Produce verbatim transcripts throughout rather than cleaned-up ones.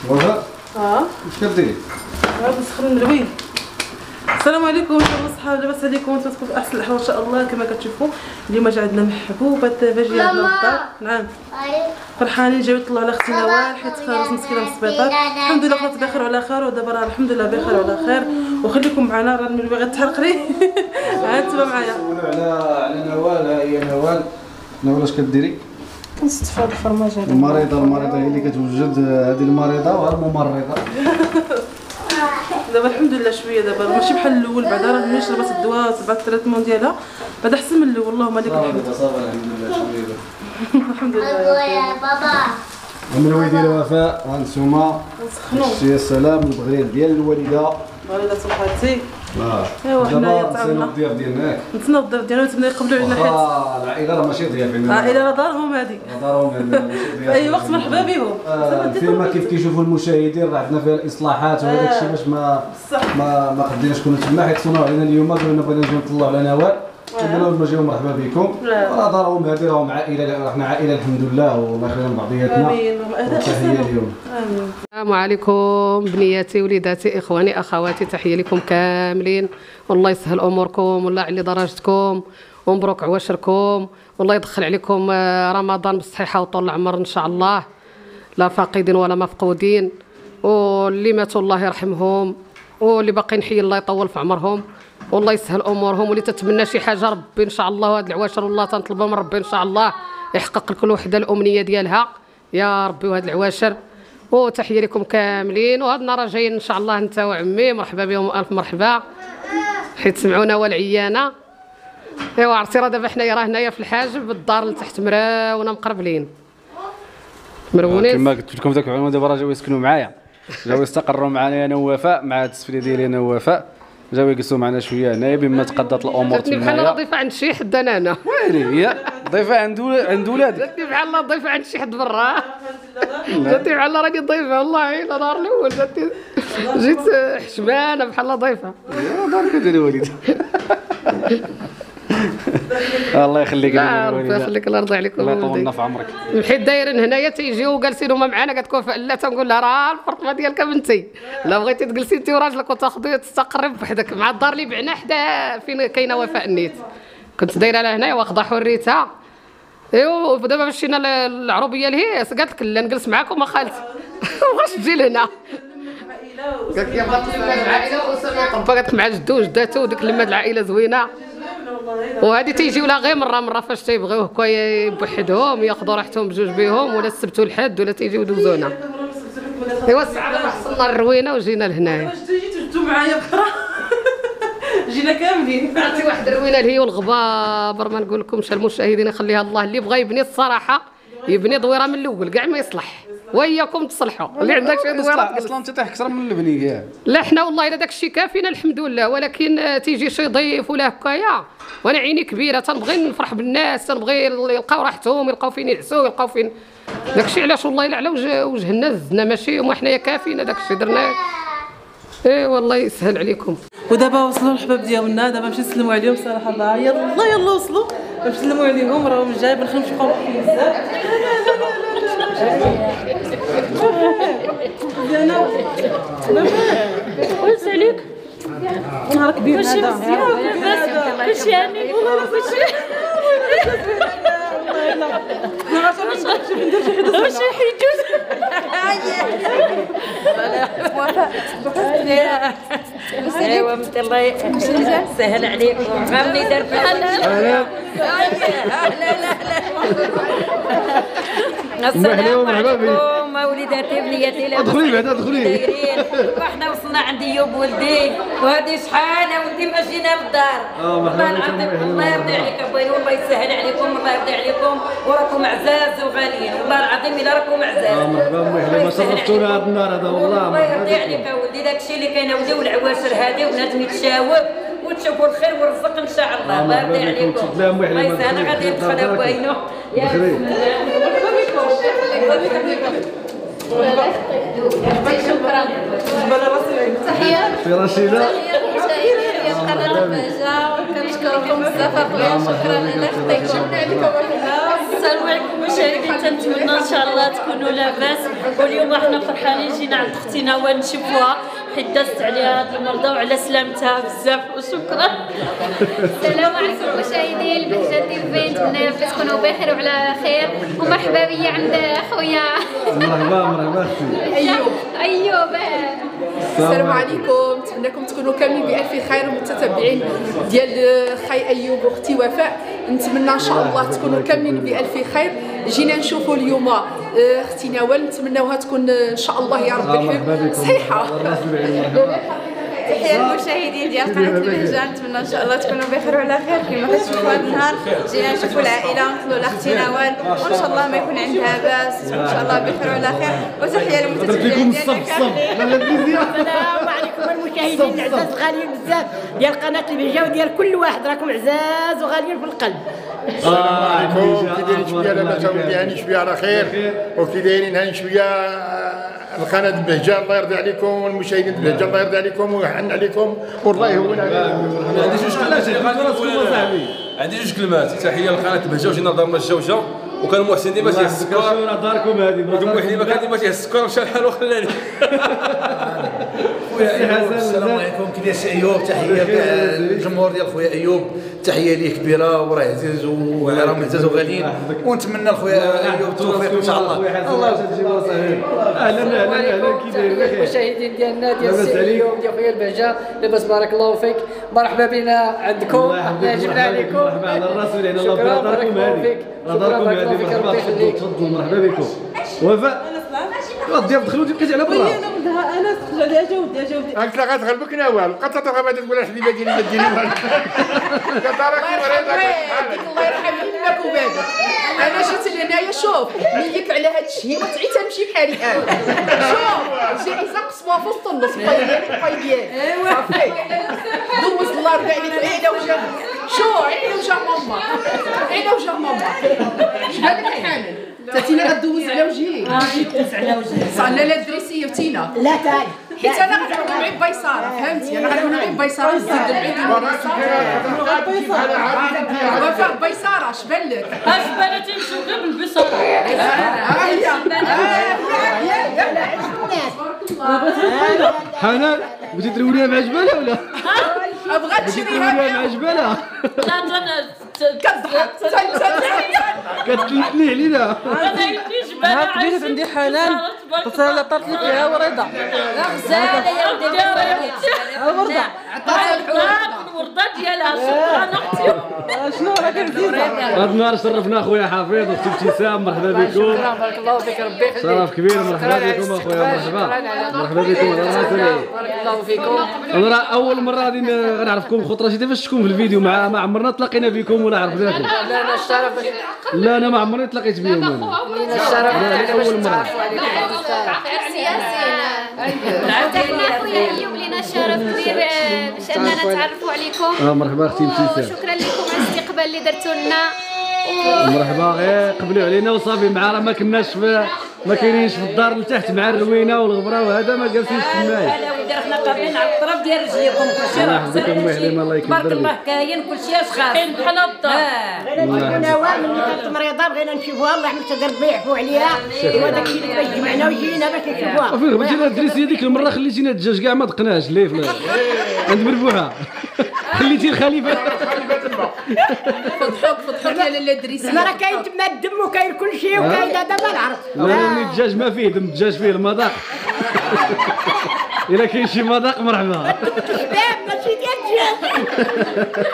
وفاء اه اش كديري؟ غادي نسخن الملوي. السلام عليكم الصحه، لاباس عليكم؟ وانتم تكونوا في احسن الاحوال ان شاء الله. كما كتشوفوا اليوم جا عندنا محبوبه باجيه عندنا للدار. نعم فرحانين جايو يطلعوا على اختي نوال حيت خرجت مسكينه من السبيطار. الحمد لله خرجت بخير وعلى خير، ودابا راه الحمد لله بخير وعلى خير. وخليكم معنا راه الملوي غتحرق لي. عاد تبع معايا. نسولوا على على نوال. ها هي نوال. نوال اش كديري؟ كنستف هاد الفرماج هذا. المريضه المريضه هي اللي كتوجد، هذه المريضه وها الممرضه. دابا الحمد لله شويه، دابا ماشي بحال الاول، بعدا راه ملي شربت الدواء وتبعت التريتمون ديالها بعدا احسن من الاول. اللهم لك الحمد. صافي الحمد لله شويه. الحمد لله يا بابا. الملوي ديال وفاء ها نتوما. نسخنوا يا سلام البغرير ديال الوالده. والده صحتي. اه ايوا حنايا تعاوننا. الضياف ديالنا نتسناو الضيف ديالنا وتبدا يقبلوا علينا حيت اه العائله راه ماشي ضياف. العائله راه دارهم هذه. دارهم في اي وقت مرحبا بهم. الفيلم كيف كيشوفوا المشاهدين راه عندنا فيها الاصلاحات وهذاك الشيء باش ما ما ما قديناش كنا تما، حيت صنعوا علينا اليوم قالوا لنا بغينا نجيو نطلعوا على نوال. قلنا لهم جاو مرحبا بكم. راه دارهم هذه راهم عائله، حنا عائله الحمد لله والله يخلينا بعضياتنا. امين. تحيه اليوم. امين. السلام عليكم بنياتي وليداتي اخواني اخواتي، تحيه لكم كاملين. والله يسهل اموركم والله يعلي درجتكم ومبروك عواشركم، والله يدخل عليكم رمضان بالصحه وطول العمر ان شاء الله، لا فاقدين ولا مفقودين. واللي ماتوا الله يرحمهم، واللي باقيين حي الله يطول في عمرهم والله يسهل امورهم. واللي تتمنى شي حاجه ربي ان شاء الله هاد العواشر والله تنطلبوا من ربي ان شاء الله يحقق لكل وحده الامنيه ديالها يا ربي. وهاد العواشر وتحيه لكم كاملين. وهاد النهار جايين ان شاء الله انت وعمي، مرحبا بهم الف مرحبا حيت سمعونا والعيانه. ايوا عرفتي راه دابا حنايا راه هنايا في الحاجب بالدار لتحت مراونا مقربلين مرونين. كما قلت لكم ذاك العلماء دابا راه جاو يسكنوا معايا، جاو يستقروا معنا انا ووفاء مع التسفيله ديالي انا ووفاء، جاو يجلسوا معنا شويه هنايا بما تقدت الامور جاتني بحال تمايا. ضيفه عند شي حد انا انا ويلي هي ضيفه عند عند ولادك. جاتني بحال ضيفه عند شي حد برا. جاتني بحال راني ضيفه والله الا نهار الاول جاتني جيت حشمانه بحال ضيفه. يا بارك ديال الوالد. الله يخليك لا ربي يخليك الله يرضي عليكم. الله يطول لنا في عمرك. حيت دايرين هنايا تيجيو جالسين هما معانا، قالت وفاء لا تنقول لها راه الفرطمه ديالك بنتي، لا بغيتي تجلسي انت وراجلك وتاخذي تستقري بوحدك مع الدار اللي بعنا حدا فين كاينه وفاء النيت. كنت دايره لها هنايا واخده حريتها. ايوا دابا مشينا للعروبيه الهيس قالت لك لا نجلس معاكم اخالتي. واش تجي لهنا؟ قالت لي بغات تلمات العائله وسمعت طبا، قالت لك مع جدو وجداتو وديك اللمات العائله زوينه. وهذه تيجيو لها غير مره مره فاش تيبغيو هكا يبوحدهم ياخذوا راحتهم بجوج بهم، ولا السبت والحد ولا تيجيو يدوزونا. ايوا الساعه دابا حصلنا الروينه وجينا لهنايا. واش جيتو جبتو معايا بكره؟ جينا كاملين. عرفتي واحد الروينه اللي هي والغبابر ما نقول لكمش المشاهدين يخليها الله. اللي بغى يبني الصراحه يبني دويره من الاول كاع ما يصلح، وياكم تصلحوا اللي عندك شي دويره اصلا انت تحك اكثر من البنيه. لا حنا والله الا داك الشيء كافينا الحمد لله، ولكن تيجي شي ضيف ولا هكايا وانا عيني كبيره تنبغي نفرح بالناس، تنبغي يلقاو راحتهم، يلقاو فين يعسوا، يلقاو فين داك الشيء. علاش والله الا على وجه وجه الناس زدنا ماشي هما حنايا كافينا داك الشيء درناه. اي والله يسهل عليكم. ودابا وصلوا الحباب ديالنا، دابا نمشي نسلموا عليهم صراحه الله. يلا يلا وصلوا نمشي نسلموا عليهم، راهم جاي بنخليو نشوفوا بزاف. انا قلت عليك نهار كبير هذا. واش يعني والله واش ما عرفتش نمشي ندير شي حاجه. واش حيجوز ايوا مت الله يسهل عليكم. عمي دار لا لا لا. السلام عليكم وليداتي بنياتي. ادخلي بعدا ادخلي. وحنا وصلنا عند ايوب ولدي، وهذه شحاله ولدي ماشينا بالدار. والله العظيم الله يرضي عليك ابويا، والله يسهل عليكم، الله يرضي عليكم، وراكم عزاز وغاليين والله العظيم الا راكم عزاز. مرحبا امي، ما شرفتونا هذا النهار هذا والله. الله يرضي عليك اولدي، داك الشيء اللي كاين اولدي والعواشر هذه ولازم يتشاوب وتشوفوا الخير والرزق ان شاء الله. الله يرضي عليكم، الله يسهل. غادي ندخل ابوينو يا شكرا. تحية في رشيدة. تحية قناة البهجة، كنشكركم بزاف اخويا، شكرا لك. السلام عليكم مشاهدين، تنتمنى ان شاء الله تكونوا لاباس. واليوم احنا فرحانين جينا عند اختي نوال نشوفوها حيت دازت عليها هاد المرضى وعلى سلامتها بزاف وشكرا. السلام عليكم مشاهدي البهجة تيفي، نتمنى ربي تكونوا بخير وعلى خير، ومرحبا بيا عند خويا مرحبا مرحبا اختي ايوب ايوب. السلام عليكم، نتمنىكم تكونوا كاملين بألف خير، ومتتبعين ديال خي ايوب واختي وفاء، نتمنى ان شاء الله تكونوا كاملين بألف خير. جينا نشوفوا اليوم اختي نوال، نتمناوها تكون ان شاء الله يا ربي الحمد صحيحه. تحية للمشاهدين ديال قناة البهجة، نتمنى ان شاء الله تكونوا بخير وعلى خير. كما كتشوفوا هذا النهار جينا نشوفوا العائلة ونقولوا لاختي نوال، وان شاء الله ما يكون عندها باس، وان شاء الله بخير وعلى خير. وتحية للمتتبعين ديالنا. السلام عليكم المشاهدين العزاز غاليين بزاف ديال قناة البهجة وديال كل واحد، راكم عزاز وغاليين في القلب. السلام عليكم، كي دايرين شويه لاباس ولدي هاني شويه على خير، وكي دايرين هاني شويه القناة البهجة، الله يرضي عليكم، والمشاهدين البهجة الله يرضي عليكم ويحن عليكم والله يهون عليكم. عندي جوج كلمات عندي جوج كلمات تحية لقناة البهجة، وجينا دارنا الجوجة، وكان محسن ديما تيهز السكر داركم هذه، ودم واحد ديما كان ديما تيهز السكر مشى الحال وخلاني. السلام عليكم، كي داير سي ايوب؟ تحيه للجمهور ديال خويا ايوب، تحيه ليه كبيره وراه عزيز وراهم عزاز وغاليين، ونتمنى لخويا ايوب التوفيق ان شاء الله. الله يجزيك صحيح. اهلا اهلا اهلا، كي داير؟ المشاهدين ديالنا ديال سي ايوب ديال خويا البهجه، لاباس بارك الله فيك، مرحبا بنا عندكم، حنا جبنا عليكم. مرحبا على الرسول، يعني الله يبارك داركم هذه، داركم هذه، مرحبا تفضلوا مرحبا بكم. وفاء الضياف دخلوا بقيتي على برا. انا خرج عليها جاوبتي جاوبتي قالت لها غتغلبك نوال، بقات تضرب هذا تقول الحبيبه ديالي ما ديري والو. قالت لها راكي مريضه. الله يرحم يمك وبابك. انا جيت لهنايا شوف نيك على هذا الشيء وتعي تمشي بحالي انا. شوف جايزه قسموها في وسط النص، باي ديالي باي ديالي صافي. دوز الله يرضي عليك، عينا وجا شو عينا وجا ماما، عينا وجا ماما. شبالك الحامل؟ تاتينا غدوز على وجهي. اه غدوز على وجهي. صعنا لا دريسيه وتينا. لا تاي. حيت انا غنعاود معي بيساره، فهمتي؟ انا غنعاود معي بيساره نزيد معي وفاء بيساره، اش بان لك؟ اش بان تمشيو غير بالبصره. ها هي حنان بغيتي تروليها مع جبالة ولا؟ بغات تشريها مع جبالة. لا كتضحك كتلتلي علينا. نهار كبيرت عندي حنان تصل طرت لي فيها وريضه. لا غزاله يا ودي الورده عطاتها الورده ديالها. شكرا اختي. شنو راك مزيده؟ هذا النهار شرفنا اخويا حفيظ واختي ابتسام، مرحبا بكم. بارك الله فيك، ربي يخليك. شرف كبير، مرحبا بكم اخويا، مرحبا مرحبا بكم. بارك الله فيكم. انا راه اول مره غادي غنعرفكم، خطره شي دابا شفتكم في الفيديو، مع ما عمرنا تلاقينا بكم ولا عرفناكم. لا انا الشرف. لا انا ما عمرني تلاقيت بهم انا. لينا الشرف اول مره. عطينا خويا ايوب، لينا شرف كبير باش اننا نتعرفوا عليكم. اه مرحبا اختي ابتسام، وشكرا لكم على الاستقبال اللي درتوا لنا. مرحبا، غير قبلوا علينا وصافي، مع راه ما كناش في ما كاينينش في الدار لتحت مع الروينه والغبره وهذا ما جالسينش تمايا. لا ولدي حنا قابلين على الطرف ديال رجليكم، كلشي راه تبارك الله كاين كلشي اش خاص بحال الدار. نوال ملي كانت مريضه بغينا نشوفوها، الله يحمد ربي يعفو عليها، وهذاك الشيء اللي باش جمعنا وجينا باش نشوفوها. وفين غبتينا الدريسيه ديك المره خليتينا الدجاج كاع ما دقناش ليه في عند مربوحه. خليتي الخليفه فضحوك فضحوك يا لاله دريسيه. راه كاين تما الدم وكاين كل شيء وكاين هذا ما نعرف. لا الدجاج ما فيه دم، الدجاج فيه المذاق. الا كاين شي مذاق مرحبا. كباب ماشي ديال الدجاج.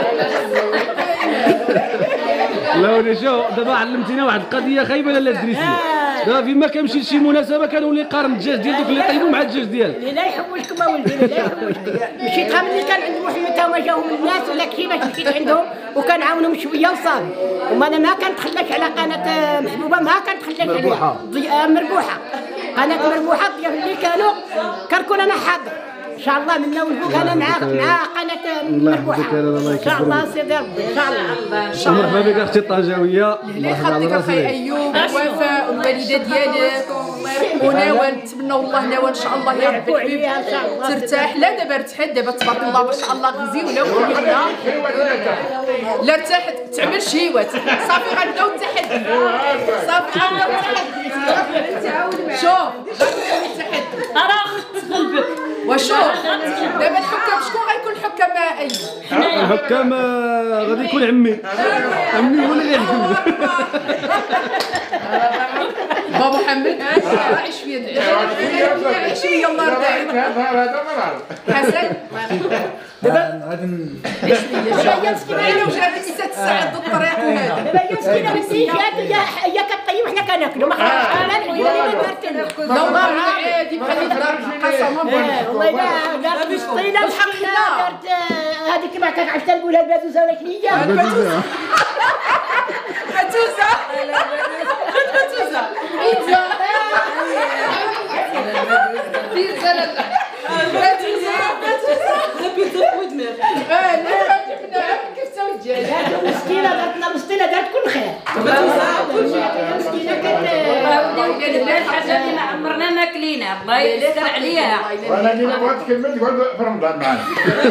لا ولي شوف دابا علمتينا واحد القضيه خايبه لاله دريسيه. دابا فيما كنمشي لشي مناسبه كنولي قارن الدجاج ديال دوك اللي طيبوا مع الدجاج ديالك. لا يحوشكم اولدي، لا يحوشكم. مشيت ملي كان عند محمد تا هما جاهم الناس ولا كيفاش مشيت عندهم وكنعاونهم شويه وصافي. وما انا ما كنتخلاش على قناه محبوبه، ما كنتخلاش عليها. مربوحه. قناه مربوحه الضياف اللي كانوا كنكون انا حاضر. ان شاء الله منا والفوق انا مع مع قناه مربوحه ان شاء الله سيدي ربي ان شاء الله. مرحبا بك اختي الطنجاويه. الله يخليك اخي ايوب ووفاء والوالده ديالك ونوال. نتمنوا والله نوال ان شاء الله يا ربي الحبيب ترتاح. لا دابا ارتحت دابا تبارك الله ما شاء الله غزيونه وكلنا. لا ارتحت تعمل شهيوات صافي غنبداو التحدي صافي غنبداو التحدي. شوف التحدي راه تغلبك وشوف دابا الحكام شكون غيكون الحكام ايوب؟ الحكام غادي يكون عمي. عمي هو اللي غيحكم. بابا محمد راعي شويه راعي شويه الله يرضى عليك. حسن دابا غادي شويه مسكينه انا وجهك ست ساعات ضد الطريق وهذا دابا هي مسكينه مسكينه هي هي كطيب وحنا كناكلوا ما خرجناش انا ولا ما درت لا والله عادي بحال اللي دار قسما بالله والله لا درت مسطينه وحقنا درت هذيك ما كتعرف تنقولها البازوزه ولكن هي البازوزه بازوزه بازوزه بيتزا بيتزا لا بازوزه بازوزه بيتزا ودماغ اه لا كيف تسوي الدجاج مسكينه درتنا مسطينه دارت كل خير مسكينه كانت الحاجه اللي ما عمرنا ما كلينا الله يستر عليها. وانا اللي بغيت كلمه تقول في رمضان معنا.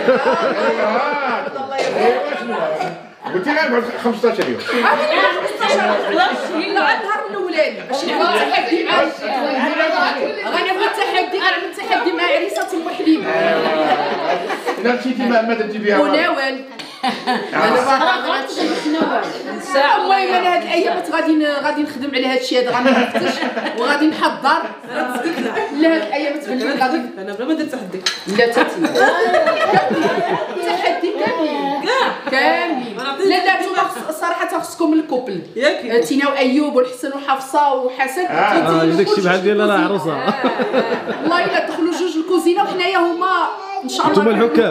قلت لها خمسطاش يوم. لا النهار الاولاني باش نعمل التحدي مع غنعمل التحدي غنعمل التحدي مع عريسه ام حليمه. الا مشيتي ما درتي بها ونوال المهم انا هاد الايامات غادي غادي نخدم على هاد الشيء هذا غنفتش وغادي نحضر. لا هاد الايامات بالليل غادي انا بلا ما ندير تحدي. لا تاتي تحدي كامل كامل. لا لا نتوما الصراحه خصكم الكوبل ياك تينا وايوب والحسن وحفصه وحسن. اه داكشي بحال ديال انا عروسه. والله الا دخلوا جوج الكوزينه وحنايا هما ان شاء الله نتوما الحكام.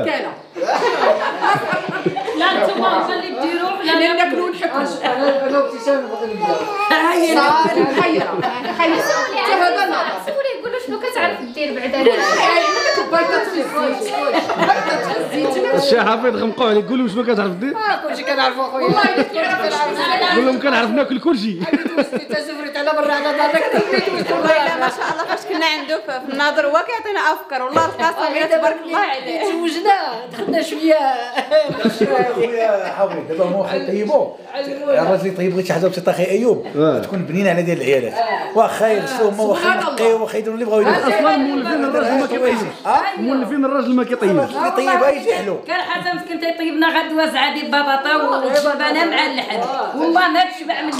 لا نتوما هما اللي ديروا حنا ناكلوا ونحكوا. انا ابتسام باغي نبدا صافي محيره محيره حتى هذا نهار سولي قول له شنو كتعرف دير بعدا هذاك البيضات في الزيت بيضات في الزيت. الشيخ حفيظ غنبقاو عليك قول لهم شنو كتعرف دير. كلشي كنعرفو اخويا والله الا كنعرف قول لهم كنعرف ناكل كلشي. تزفرت على برا على دارك والله ما شاء الله فاش كنا عنده في الناظر هو كيعطينا افكار والله القاسم تبارك الله عليه. تزوجنا دخلنا شويه خويا حاولي دابا هو واحد طيبو الراجل يطيب غير شي حاجه بسيطه اخي ايوب تكون بنينه على ديال العيالات واخا يغسلوا هما واخا ينقيو واخا يديروا اللي بغاو يديروا. اصلا مولفين الراجل ما كيطيبش. مولفين الراجل ما كيطيبش. يطيبها يجي حلو. كان حسن مسكين تيطيبنا غدوه زعادي ببطاطا وجبانه مع اللحم والله ما تشبع منه.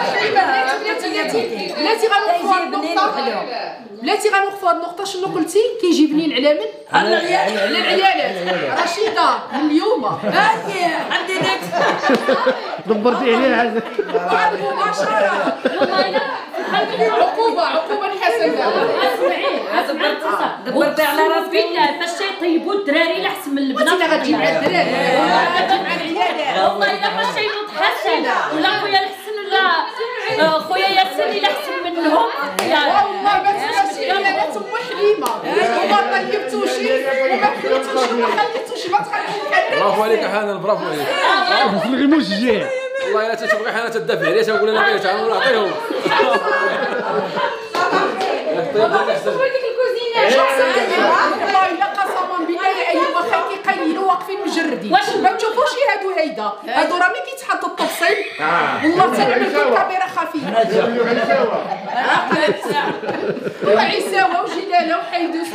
بلاتي غنوقفوا هاد النقطه بلاتي غنوقفوا هاد النقطه. شنو قلتي كيجي بنين على من؟ على العيالات. رشيده من اليوم هاهي عندي داك دبرتي عليها حاجه مباشره. عقوبه عقوبه الحسن دبرتي على راسك. بالله فاش تيطيبوا الدراري احسن من البنات. انت غتجي مع الدراري مع العيالات. والله الا فاش تيبوط حسن ولا خويا الحسن ولا خويا ياسر الا احسن منهم. والله ما تنساش عيالات ام حليمه وما طيبتوش وما كليتوش وما خليتوش ما تخليش. برافو عليك حنان برافو عليك. خص غير مشجع. والله الا تتبغي حنان تدافع عليه تنقول انا غير تعاونوا نعطيهم. والله الا قسما بالله يا ايوب واخا كيقيلوا واقفين مجردين ما تشوفوش هادو هيدا هادو راه ملي كيتحط التفصيل والله تنعمل الكاميرا خفيفه. وعساوه وجلاله وحيدوس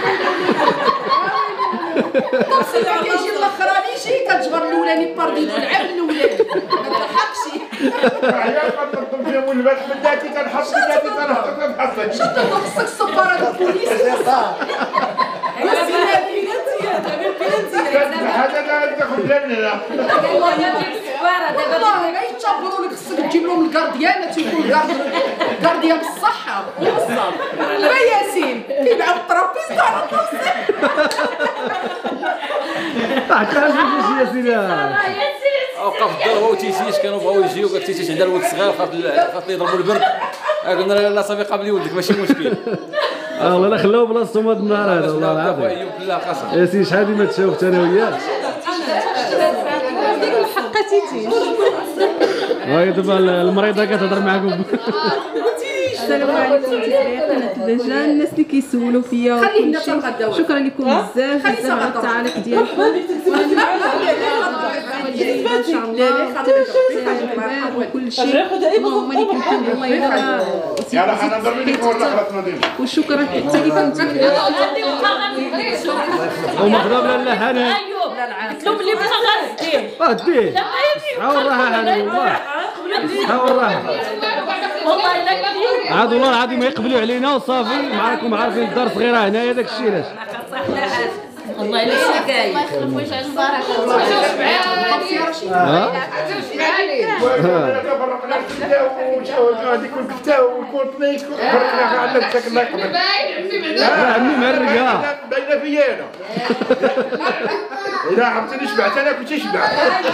التفصيل كيجي الاخراني شي كتجبر الاولاني بارديدو العام الاولاني ما تلحقش. عيال ما تنظم فيهم والبات بداتي تنحط بداتي تنحط تنحط. شفت خصك السفاره ديال البوليس هذا تاخذ لا من هنا. والله ما دير السفاره دابا والله ما يتشبروا لك خصك تجيب لهم الكارديانه تيكون كارديان بالصحه والصبر. لا ياسين كيبيعوا الطرابيز على الطرابيز. عقاش شي ياسين. وقف الدار هو تيسيش كانوا بغاو يجيو قال تيسيش عندها الولد صغير خاف خاف يضربوا البرد. قلنا لا صافي قابلي ولدك ماشي مشكل. اه والله لا خلاو بلاصتهم هذا النهار هذا والله العظيم. ايوب بالله قسم. يا سي شحال ديما تشاوفت انا وياك. حقتيتي. هاي دابا المريضه كتهضر معاكم. السلام عليكم قناة الدجاج. الناس اللي كيسولوا فيا شكرا لكم بزاف بزاف على التعاليق ديالكم ان شاء الله وكل شيء. اللهم لك الحمد الله يلا وشكرا حتى لكم وما خدام لا حنان قلت بلي بغا غنديه غديه حاول راها حنان والله حاول راها والله الا كثير عاد والله العظيم يقبلوا علينا وصافي معاكم عارفين الدار صغيره هنايا داك الشيء علاش والله الا شكايه الله يخلف وجه البركه غادي يكون كفته ويكون طنيش بركنا عندنا الشكل الله يقبل. لا عمي معرقه باينه فيا انا. اذا عرفتني شبعت انا كنت شبعت.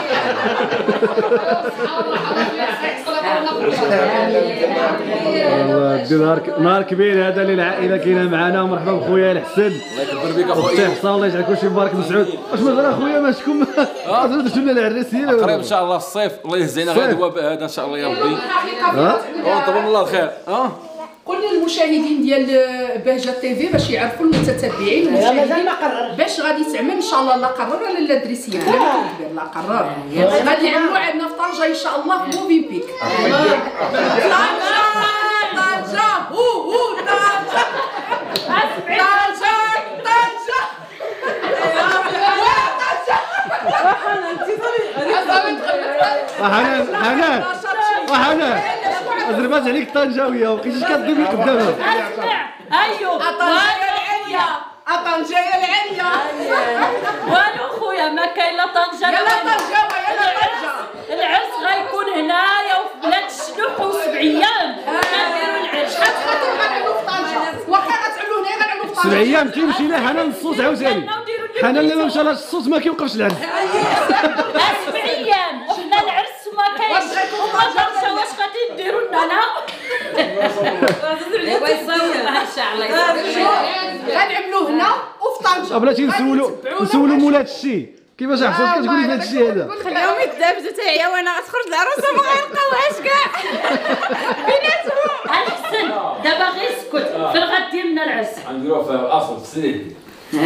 والله نهار كبير هذا للعائله كاينه معنا. ومرحبا بخويا الحسن الله يكبر بك اخويا حسن الله يجعل كلشي مبارك مسعود. واش مازال اخويا ماشكم درتوا لنا العراسيه قريب ان شاء الله الصيف الله يهزينا غير الوباء هذا ان شاء الله يا ربي. ها ونطلب الله الخير. اه قول للمشاهدين ديال بهجه تيفي باش يعرفوا المتتبعين باش غادي تعمل ان شاء الله. لا قرر ولا لا دريسيان لا كبير لا قرر غادي يعملوا عندنا في طنجه ان شاء الله في موفي بيك. طنجه طنجه هو هو طنجه طنجه طنجه حنان حنان حنان ضربات عليك طنجاويه وبقيتيش كتضرب لي قدامها. ايوب طنجه العليا طنجه العليا والو خويا ما كاين لا طنجه يلا طنجه يلا طنجه. العرس غيكون هنايا وفي بلاد الشلوح وسبع ايام كنديروا العرس. شحال خاطر غنعملوا في طنجه واخا غتعملوا هنا غنعملوا في طنجه. سبع ايام كيمشي لها حنان الصوت عاوتاني. حنان لما مشى لها الصوت ما كيوقفش العرس. سبع ايام وحنا العرس ما كاينش وما طنجه واش غادي ديروا لنا؟ ايوا يصور ان شاء الله غنعملوا هنا وفي طنجه. بلاتي نسولوا نسولوا مولات الشيء كيفاش احسن كتقولي في هذا الشيء هذا. خليهم يتدابزوا حتى هي وانا غتخرج العروسه ما غيلقاوهاش كاع بيناتهم. احسن دابا غير اسكت في الغد ديالنا العرس غنديروها في الاصل في السنين.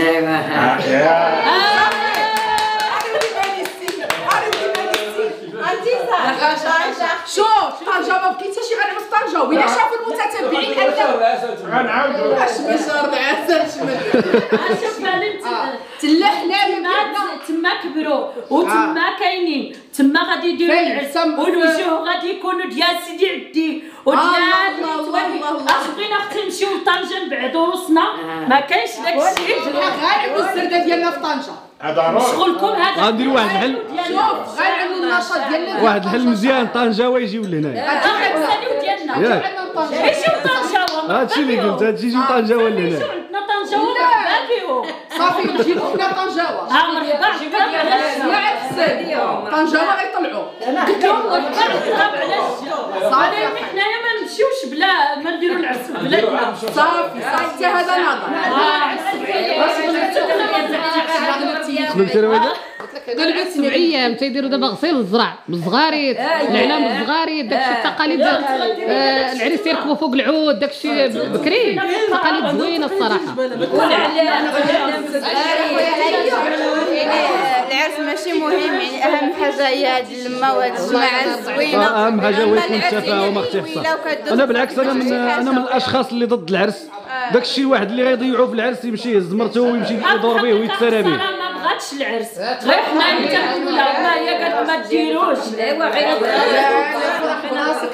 شوف طنجه ما بقيتش غنعمل في طنجه وإلا شافوا المتتبعين أنه غنعاودوا اش بشر العسل شمل شوف انت تلا حلال تما كبروا وتما كاينين تما غادي يديروا العرس والوجوه غادي يكونوا ديال سيدي عدي وديال اش بغينا اختي نمشيو لطنجه نبعدوا روسنا ما كاينش داك الشيء. غنعملوا الزرده ديالنا في طنجه. شغلكم هذا غنديروا واحد الحل. شوف غنعملوا النشاط ديالنا واحد الحل مزيان طنجاوي يجيو لهنايا. غنساليو ديالنا ياك يجيو طنجه هادشي اللي قلت هادشي يجيو طنجاوي لهنا. عندنا طنجه مرحبا بهم صافي نجيبوا حنا طنجاوه. ها مرحبا يا عفسان طنجاوه غيطلعوا قلت لهم مرحبا نضرب على الجو صافي حنايا ما نمشيوش بلا ما نديروا العرس في بلادنا. صافي صافي حتى هذا نهضر. شنو سير ويدا؟ قلت سبع ايام تيديروا دابا غسيل الزرع بالزغاريد الاعلام بالزغاريد داكشي التقاليد. العريس يركبوا فوق العود داكشي بكري تقاليد زوينه الصراحه. العرس ماشي مهم يعني اهم حاجه هي هاد اللمه وهاد الجماعه الزوينه. اهم حاجه هو يكون التفاهم واختي. انا بالعكس انا من انا من الاشخاص اللي ضد العرس. داكشي الواحد اللي غيضيعوه في العرس يمشي يهز مرته ويمشي يدور به ويتسارى به. ما بغاتش العرس غير حنا نتنقلوا لها ما هي قالت ما ديروش. ايوا غير راسك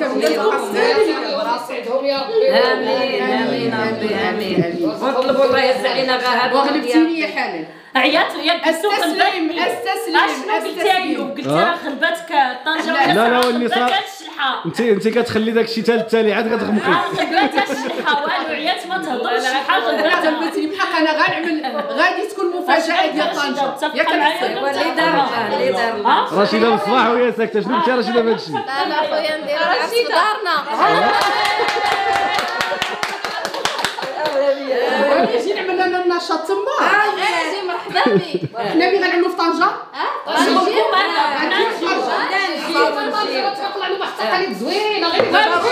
امين امين ربي امين ونطلبوا الله يوسع علينا غير هذا. وغلبتيني يا حنان. عيات ياك استسلم استسلم اشنو قلتي ايوب قلتي راه خربتك طنجه لا لا واللي صار الشلحه انت انت كتخلي داك الشيء حتى التالي عاد كتغمقي. غلبات الشلحه والو عيات ما تهضرش الشلحه غلبات. غلبتيني بحق انا غنعمل غادي تكون مفاجاه ديال طنجه ياك اللي دار اللي دار رشيده بالصباح وهي ساكته. شنو قلتي رشيده في هذا الشيء؟ لا لا خويا ندير العرس في دارنا. جينا عملنا لنا النشاط تما. اجي مرحبا بك. حنا اللي غنعملوا في طنجة. اه نجيو معنا نجيو طلع له واحد التقاليد زوينه غير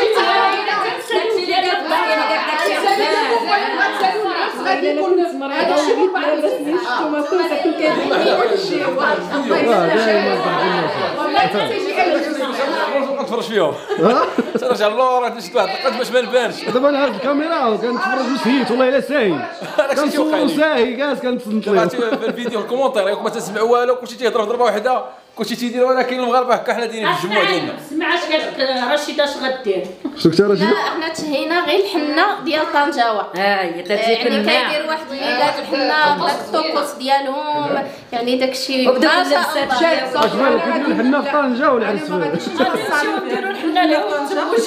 غادي يكون هذا الشيء من بعد نتوما كنتم كاينين كل شيء نتفرج فيهم ترجع للور نشد واحد القد باش ما نبانش. دابا انا هاد الكاميرا وكنتفرج وسهيت والله الا ساهي كنصور ساهي كاس كنتصنت ليه في الفيديو الكومونتير ياك ما تسمع والو كلشي تيهضر ضربه واحده كلشي تيدير ولكن المغاربه هكا حنا دايرين في الجموع ديالنا. سمع اش قالت رشيده اش غدير. شو كنتي رشيده؟ حنا تهينا غير الحنه ديال طنجاوه. ها هي تجي في يعني كيدير واحد غيلات الحنه داك الطقوس ديالهم يعني داكشي ما شاء الله. اش بالك كيديروا الحنه في طنجه والعرس نديروا الحنه لهم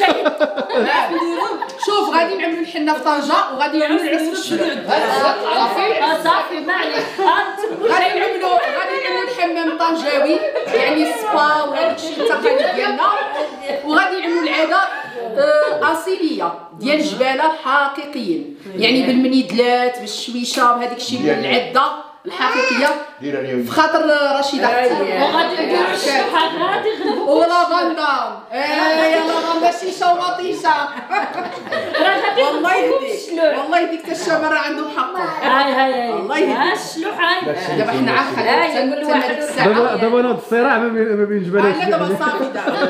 شوف غادي نعملوا الحنه في طنجه وغادي نعملوا العرس في الشبع. صافي صافي ما عليك غادي نعملوا غادي نعملوا الحمام طنجاوي يعني السبا وهذاك الشيء التقاليد ديالنا وغادي نعملوا العاده اصيليه ديال الجباله الحقيقيين يعني بالمنيدلات بالشويشه بهذاك الشيء العده الحقيقيه في خاطر رشيده وغادي نديروا الشحات غادي يغلبوا ولافندا ايه لافندا شيشه ومطيشه والله يهديك والله يهديك حتى الشباب راه عندهم حق. هاي هاي هاي والله يهديك الشلوح هاي دابا حنا عاد خلينا كل واحد دابا دابا هذا الصراع ما بين جبالات انا دابا صافي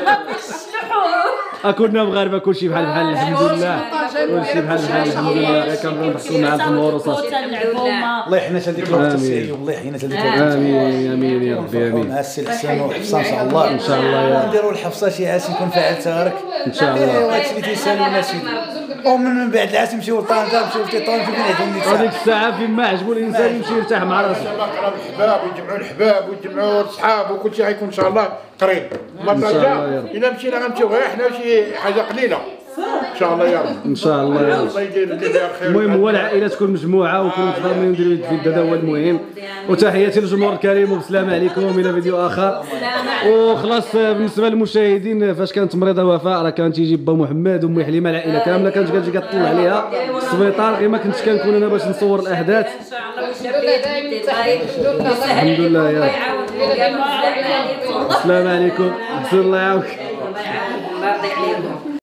دابا كنا مغاربه كلشي بحال بحال الحمد لله كلشي بحال بحال الحمد لله كنبغيو نحصلوا مع الجمهور وصافي. الله يحنى هذيك الوقت السي الله يحيينا هذيك الوقت. امين امين يا ربي امين. مع السي الحسن وحفصه ان شاء الله ان شاء الله يا نديروا الحفصه شي عاش يكون فاعل تارك ان شاء الله. وهادشي اللي تيسالوا الناس ومن بعد العاش نمشيو لطنجه نمشيو لتيطون فين عندهم هذيك الساعه فين ما عجبو الانسان يمشي يرتاح مع راسه. الحباب ويجمعوا الحباب ويجمعوا الصحاب وكل شيء غيكون ان شاء الله قريب. ما طنجه الا مشينا غنمشيو غير حنا شي حاجه قليله ان شاء الله يا رب. ان شاء الله يا رب. الله يدير اللي فيها الخير. المهم هو العائله تكون مجموعه وكل متضامنين نديروا يد في يد هذا هو المهم. وتحياتي للجمهور الكريم وبسلام عليكم الى فيديو اخر. وخلاص بالنسبه للمشاهدين فاش كانت مريضه وفاء راه كان تيجي با محمد وامي حليمه العائله كامله كانت كتجي كطلع عليها في السبيطار غير ما كنتش كنكون انا باش نصور الاحداث. الحمد لله يا رب. السلام عليكم. الله يعاونك.